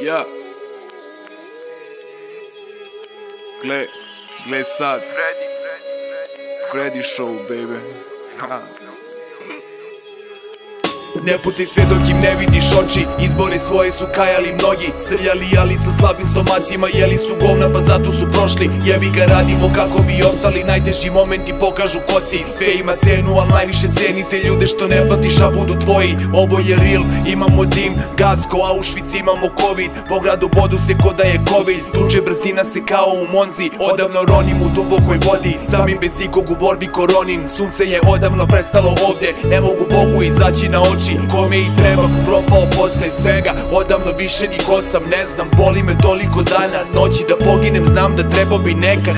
Ja. Gle sad. Freddy Show, baby. Ne pucaj sve dok im ne vidiš oči. Izbore svoje su kajali mnogi, srljali ali sa slabim stomacima. Jeli su govna pa zato su prošli. Jebi ga, radimo kako bi ostali. Najteži momenti pokažu ko si. Sve ima cenu, al najviše cenite ljude što ne platiš a budu tvoji. Ovo je real, imamo dim, gaz ko Auschwitz, imamo covid. Po gradu bodu se ko da je kovilj. Tuče brzina se kao u Monzi. Odavno ronim u dubokoj vodi, sami bez ikog u borbi koronin. Sunce je odavno prestalo ovde, ne mogu Bogu izaći na oči. Kome i treba, propao posle svega. Odavno više ni ko sam, ne znam. Boli me toliko dana, noći da poginem. Znam da treba bi nekad.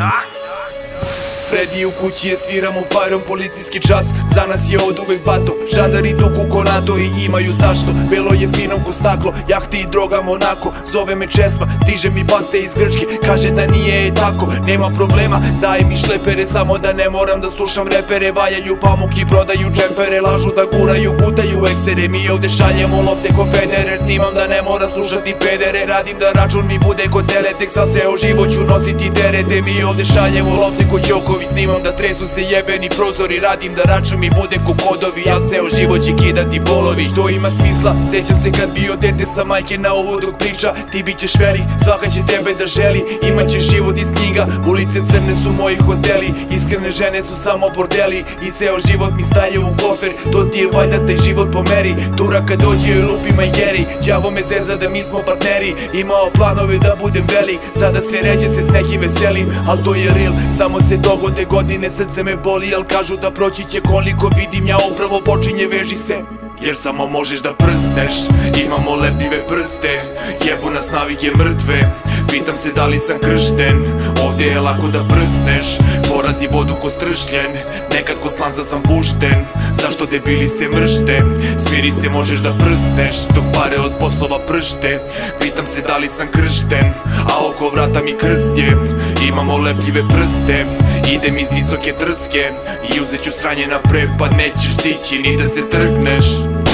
Freddy u kući je, sviramo fajrom policijski čas. Za nas je od uvek bato. Žandari duku ko NATO i imaju zašto. Belo je fino ko staklo, jahti i droga Monako. Zove me Česma, stiže mi paste iz Grčke. Kaže da nije tako, nema problema. Daj mi šlepere, samo da ne moram da slušam repere. Valjaju pamuk i prodaju džempere. Lažu da guraju, gutaju ekstere. Mi ovde šaljemo lopte ko Federer. Snimam da ne moram slušati pedere. Radim da račun mi bude ko teletek. Sad ceo život ću nositi terete. Mi ovde šaljemo lopte ko Đoković. Snimam da tresu se jebeni prozori. Radim da račun mi bude ko kodovi. Ja ceo život će kidati bolovi. Što ima smisla, sećam se kad bio dete sa majke na ovo dok priča. Ti bit ćeš velik, svaka će tebe da želi. Imaćeš život iz knjiga, ulice crne su moji hoteli. Iskrene žene su samo bordeli. I ceo život mi staje u kofer. To ti je valjda taj život po meri. Turaka dođe i lupi majgeri. Đavo me zeza da mi smo partneri. Imao planove da budem velik, sada sve ređe se s nekim veselim. Al to je real, samo se dogode godine. Srce me boli, al kažu da proći će. Koliko vidim ja upravo počinje, veži se. Jer samo možeš da prsneš. Imamo lepljive prste, jebu nas navike mrtve. Pitam se da li sam kršten, ovdje je lako da prsneš. Porazi vodu ko stršljen, nekad ko slanza sam pušten. Zašto debili se mršte, smiri se možeš da prsneš. Dok pare od poslova pršte, pitam se da li sam kršten. A oko vrata mi krst je, imamo lepljive prste. Idem iz visoke trske i uzet ću sranje na prepad. Nećeš stići ni da se trgneš.